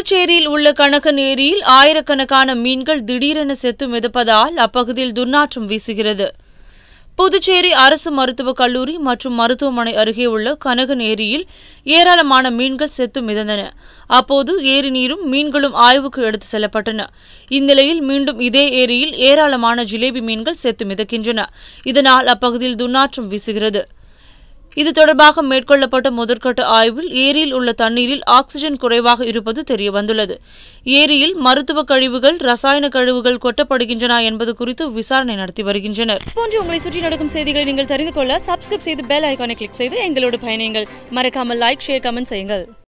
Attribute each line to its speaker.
Speaker 1: புதுச்சேரியில் உள்ள கனகன் ஏரியில் ஆயிரக்கணக்கான மீன்கள் திடீரென செத்து மிதப்பதால் அப்பகுதியில் துர்நாற்றம் வீசுகிறது. புதுச்சேரி அரசு மருத்துவக் கல்லூரி மற்றும் மருத்துவமனை அருகே உள்ள கனகன் ஏரியில் ஏராளமான மீன்கள் செத்து மிதந்தன. அப்போது ஏரி நீரும் மீன்களும் ஆய்வுக்கு எடுத்து செல்லப்பட்டன. இந்நிலையில் மீண்டும் இதே ஏரியில் ஏராளமான ஜிலேபி மீன்கள் செத்து மிதக்கின்றன. இதனால் அப்பகுதியில் துர்நாற்றம் வீசுகிறது. இது தொடர்பாக மேற்கொள்ளப்பட்ட முதற்கட்ட ஆய்வில் ஏரியில் உள்ள தண்ணீரில் ஆக்ஸிஜன் குறைவாக இருப்பது தெரியவந்துள்ளது. ஏரியில் மருத்துவ கழிவுகள், ரசாயன கழிவுகள் கொட்டப்படுகின்றன என்பது குறித்து விசாரணை நடத்தி வருகின்றனர். போன்று உங்களை சுற்றி நடக்கும் செய்திகளை நீங்கள் தெரிந்து கொள்ள சப்ஸ்கிரைப் செய்து பெல் ஐகானை கிளிக் செய்து எங்களோடு பயணியுங்கள். மறக்காமல் லைக், ஷேர், கமெண்ட் செய்யுங்கள்.